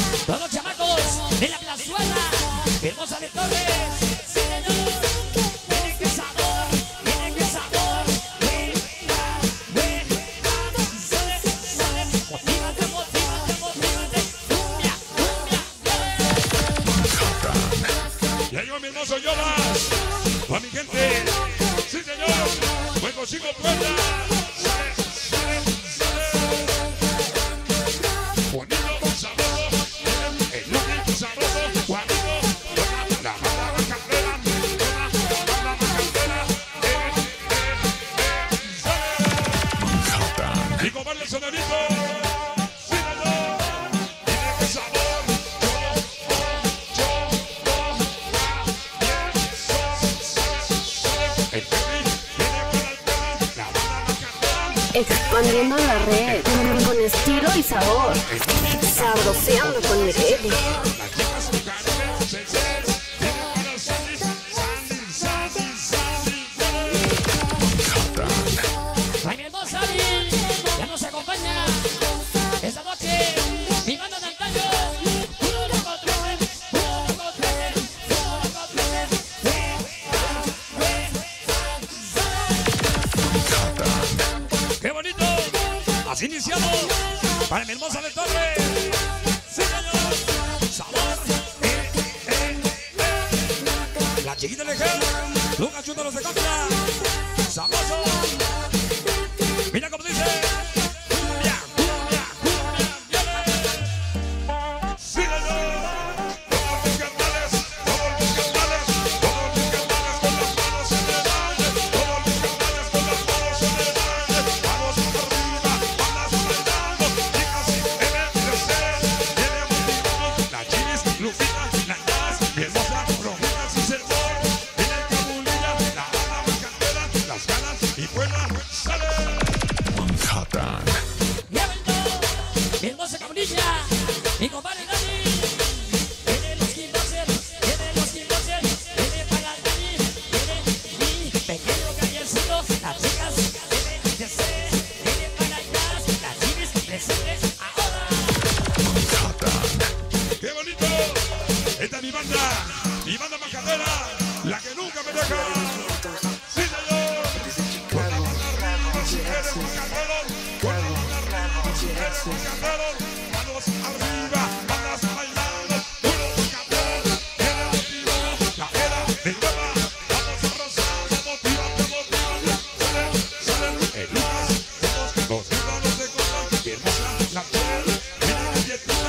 Todos los chamacos de la plazuela, hermosa de Torres. Sí, señor. Miren qué sabor, miren qué sabor. Motívate, motívate, motívate. Cumbia, cumbia, Ya llegó mi hermoso Yolas. Para mi gente. Sí, señor. Buen consigo puerta. Bonito, sabroso. El lunes sabroso. Juanito. La banda macandera. La banda macandera. Y comerle el sonorito. Sí, señor. Tiene que sabor. Expandiendo la red con estilo y sabor, sabroseando con Meredi. Ay, mi hermosa Ari, ya nos acompaña esta noche. Mi banda de antaño. ¡Qué bonito! Así iniciamos para mi hermosa de Torres. Sí, señor. Sabor. La chiquita de Gel. Lucas Chuto los de Contra. Sabroso. Mira cómo dice. Cumbia, cumbia, cumbia, viene. Sí, señor. Todos mis cantales, todos mis cantales, todos mis cantales con las manos en el aire. Todos mis cantales con las manos en el aire. Vamos arriba, bandas bailando. Chicas y MDC, viene motivado. La Chinis, Lupita, la Jazz, mi hermosa, Romina, sin sermón. Viene Cabulilla, la banda macandera, las ganas y buena sale. Manhattan. Ya vengo, mi hermosa cabrilla, mi compadre Dani. Viene los Kimbosers, viene los Kimbosers, viene para el Dani, viene mi pequeño gallecito, las chicas deben de ser, viene para el gas, las chivis presentes ahora. ¡Qué bonito! Esta es mi banda macandera, la que nunca me deja. ¡Sí, señor! Con la mano arriba si eres macandero, con la mano arriba si eres macandero, manos arriba, bandas bailando, unos macanderos, viene motivado, la era de nueva, vamos arrasando, motívate, motívate, salen, el Lucas, todos los ídolos de Contra, mi hermosa, la piel, viene galletita,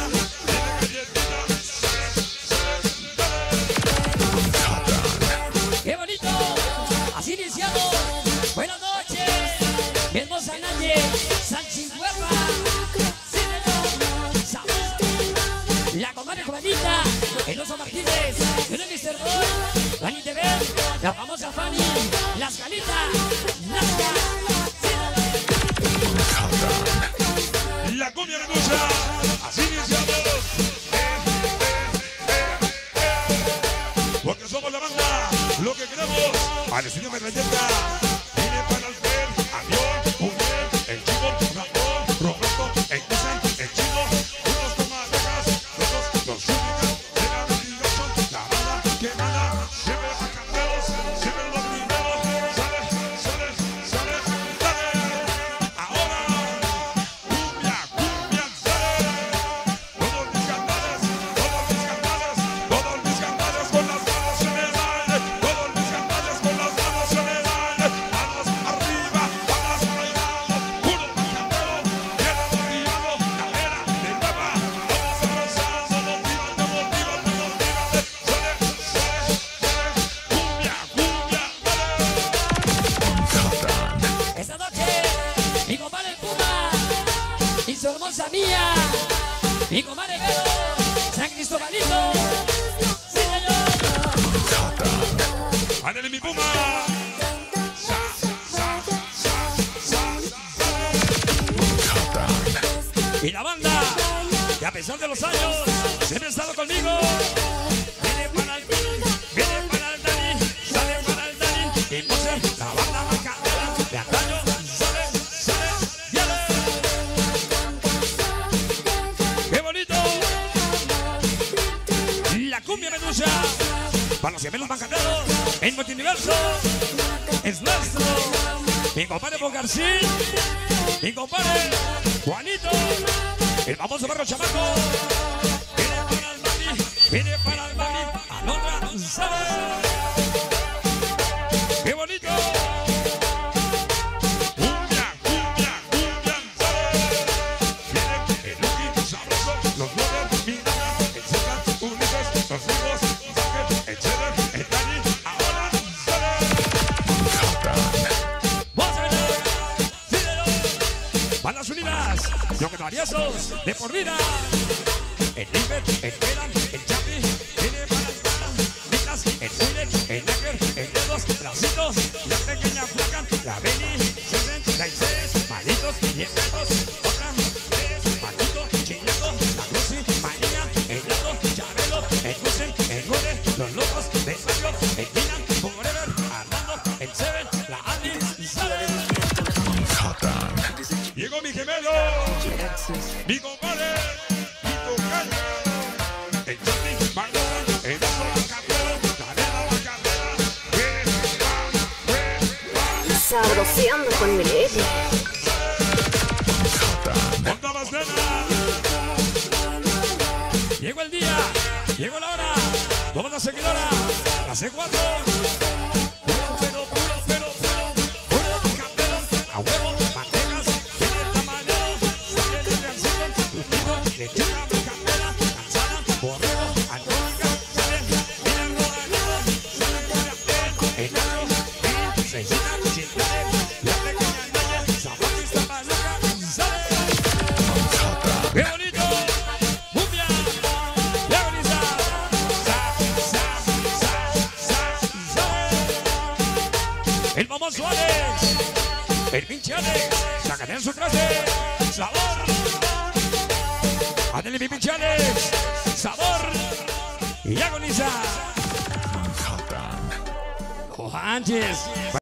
¡Qué bonito! Así iniciamos. Buenas noches. Mi hermosa Naye, Sánchez Huerva. Sí, señor. Sabor. La comadre Juanita, el oso Martínez, el Mr. Boy, Dani TV, la famosa Fanny, las Calitas, Nazca. Sí, señor. la cumbia hermosa, así iniciamos. Porque somos la banda, lo que queremos, al estilo me reyenta. Viene para el Fer, avión, Muriel, el chico, Ramón, Roberto, el Isen, el chino, unos tomatejas, los únicos, llegan mentirosos, la banda que gana, siempre macanderos, siempre los primeros, sale, dale. Ahora, cumbia, sale. Todos mis cantales, todos mis cantales con las manos en el aire, todos mis cantales con las manos en el aire, manos arriba, bandas bailando, uno macandero, viene motivado, la era de nueva, vamos avanzando, motívate, sale, cumbia, dale. Esta noche, mi compadre Puma y su hermosa mía, mi compadre Vero, San Cristobalito. Sí, señor. Ándale mi Puma. Y la banda, que a pesar de los años, siempre ha estado conmigo. Viene para el Dani, sale para el Dani. Y puse la banda macandera de antaño, sale, viene. ¡Qué bonito! Katusha, para los gemelos bancaneros, el multiverso es nuestro. Mi compadre Bogarcín, mi compadre Juanito, el famoso Barro Chamaco. Viene para el mami, Alondra González. ¡Qué bonito! Cumbia, cumbia, cumbia, viene el Lucky, sabroso, los Lovers, Miranda, el Zeta, Ulises, los Hijos, Zacker, el Cheddar, el Dani, ahora sale. ¡Vamos a ver! ¡Síguelo! ¡Bandas unidas! ¡Los que traviesos de por vida! El Liber, el Peran, el Chapi, viene para el Tana, Nitas, el Willet, el Lager, el Dedos, Bracitos, la pequeña Flaca, la Beni, 66, Malitos, 10 pesos, otra, 3, Paquito, Chillaco, la Cruci, María, el Lado, Chabelo, el Cusen, el Gore, los Locos, de Mario, el Dylan, Forever, Armando, el Seven, la Andy, Isabel. Llegó mi gemelo, mi compadre, mi tocayo, el Johnny, Marlon, el Oso, el Cartero, la Nena, la Cartera, Sabroseando con mi lady. ¡Monta más nena! Llegó el día, llegó la hora, vamos a seguidora, la C4. Puro, candela, a huevo, mantegas, tiene tamaño, sale de gancito, lechuga, candela, manzana, borrego, albahaca, sale, mira el rodadero, sale con la piel, enano, cecina, chintale, la pequeña ñaña, zapatista, maluca, sale. ¡Qué bonito! ¡Cumbia! ¡Ya bonita! El famoso Alex, el pinche Alex, la cadena en su traje, sabor. Ándale mi pinche Alex, sabor y agoniza. Manhattan. Ojanches.